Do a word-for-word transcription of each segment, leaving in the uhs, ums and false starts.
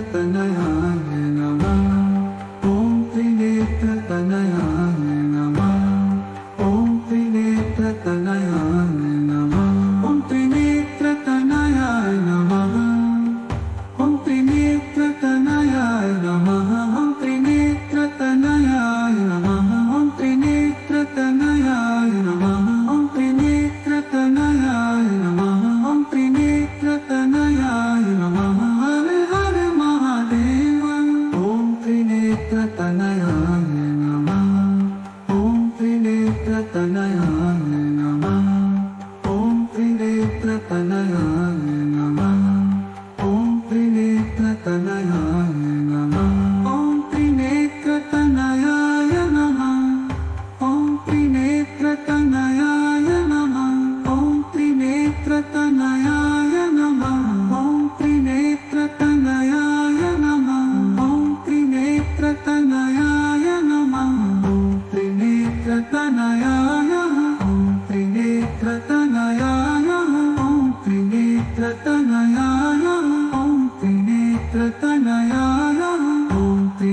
त्रिनेत्रतनयाय नमः। ॐ त्रिनेत्रतनयाय नमः। ॐ त्रिनेत्रतनयाय नमः। ॐ त्रिनेत्रतनयाय नमः। ॐ त्रिनेत्रतनयाय नमः। ॐ त्रिनेत्रतनयाय नमः। ॐ त्रिनेत्रतनयाय नमः। ॐ त्रिनेत्रतनयाय नमः। ॐ त्रिनेत्रतनयाय नमः। हर हर महादेव। ॐ त्रिनेत्रतनयाय नमः। ॐ त्रिनेत्रतनयाय नमः। ॐ त्रिनेत्रतनयाय नमः। ॐ त्रिनेत्रतनयाय नमः। ॐ त्रिनेत्रतनयाय नमः। ॐ त्रिनेत्रतनयाय नमः। ॐ त्रिनेत्रतनयाय नमः। ॐ त्रिनेत्रतनयाय नमः। ॐ त्रिनेत्रतनयाय नमः। ॐ त्रिनेत्रतनयाय ॐ त्रिनेत्रतनयाय ॐ त्रिनेत्रतनयाय ॐ त्रिनेत्रतनयाय ॐ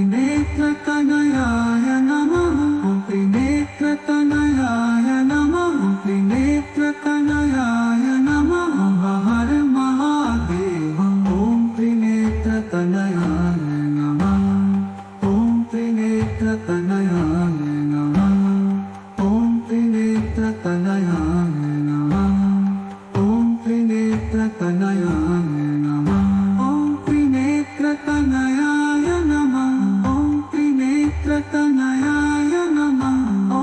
त्रिनेत्रतनयाय नमः। ॐ त्रिनेत्रतनयाय नमः। ॐ त्रिनेत्रतनयाय नमः। हर महादेव। ॐ त्रिनेत्रतनयाय नमः। ॐ त्रिनेत्रतनयाय नमः। ॐ त्रिनेत्रतनयाय नमः। ॐ त्रिनेत्रतनयाय नमः। ॐ त्रिनेत्रतनयाय नमः। ॐ त्रिनेत्रतनयाय नमः। ॐ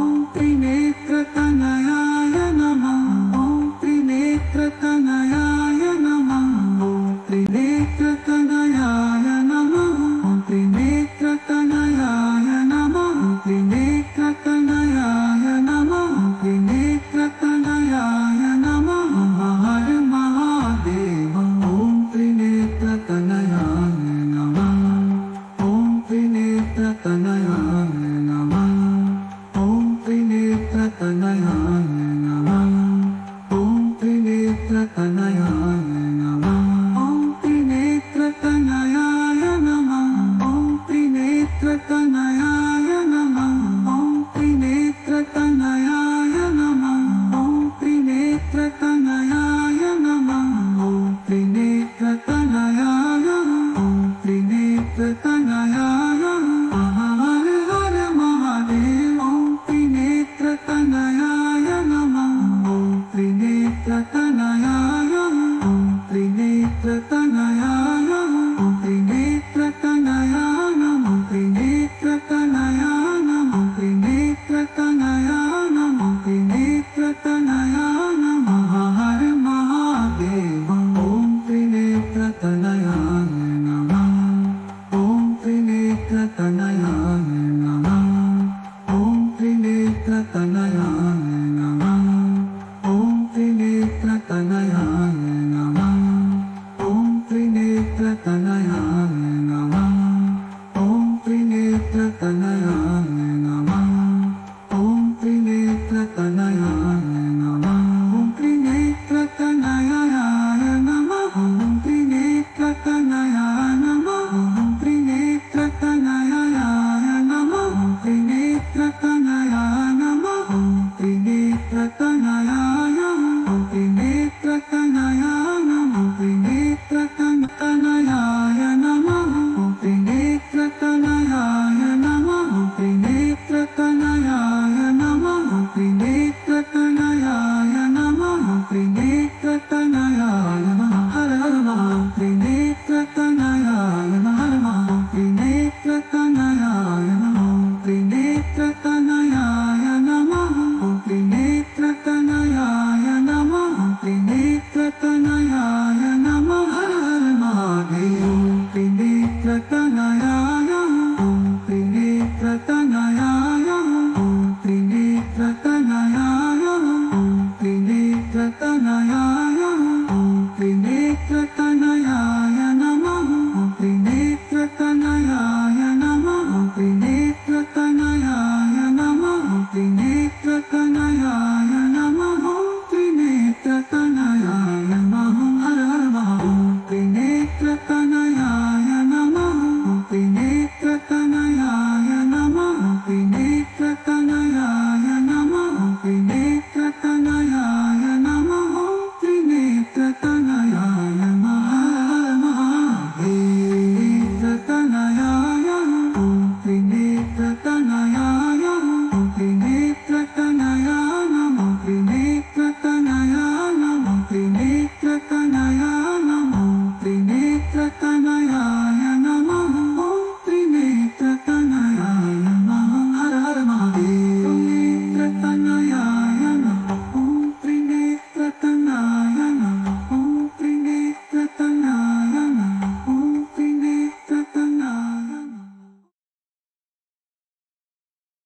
त्रिनेत्रतनयाय नमः। ॐ त्रिनेत्रतनयाय नमः। ॐ त्रिनेत्रतनयाय नमः। ॐ त्रिनेत्रतनयाय नमः। ॐ त्रिनेत्रतनयाय नमः। ॐ त्रिनेत्रतनयाय नमः। हर महादेव। ॐ त्रिनेत्रतनयाय नमः। ॐ त्रिनेत्रतनयाय नमः। ॐ त्रिनेत्रतनयाय नमः। ॐ त्रिनेत्रतनयाय नमः। ॐ त्रिनेत्रतनयाय नमः। ॐ त्रिनेत्रतनयाय नमः। ॐ त्रिनेत्रतनयाय नमः। ॐ त्रिनेत्रतनयाय नमः। ॐ त्रिनेत्रतनयाय ॐ त्रिनेत्रतनयाय हर हर महादेव। ॐ त्रिनेत्रतनयाय नमः। ॐ त्रिनेत्रतनयाय ॐ त्रिनेत्रतनयाय ॐ त्रिनेत्रतनयाय नमः। त्रिनेत्रतनयाय नमः। त्रिनेत्रतनयाय नमः। त्रिनेत्रतनयाय नमः। हर महादेव। ॐ त्रिनेत्रतनयाय नमः। ॐ त्रिनेत्रतनयाय नमः। ॐ त्रिनेत्रतनयाय नमः। ॐ त्रिनेत्रतनयाय नमः। ॐ त्रिनेत्रतनयाय नमः। ॐ त्रिनेत्रतनयाय नमः। ॐ त्रिनेत्रतनयाय नमः। ॐ त्रिनेत्रतनयाय नमः। ॐ त्रिनेत्रतनयाय नमः। ॐ त्रिनेत्रतनयाय नमः। ॐ त्रिनेत्रतनयाय नमः। ॐ त्रिनेत्रतनयाय ॐ त्रिनेत्रतनयाय नमः। त्रिनेत्रतनयाय नमः। ॐ त्रिनेत्रतनयाय नमः। त्रिनेत्रतनयाय नमः। त्रिनेत्रतनयाय नमः। त्रिनेत्रतनयाय नमः। हर हर महादेव। त्रिनेत्रतनयाय नमः। त्रिनेत्रतनयाय नमः। त्रिनेत्रतनयाय नमः। त्रिनेत्रतनयाय नमः। त्रिनेत्रतनयाय नमः। हर हर महादेव। त्रिनेत्रतनयाय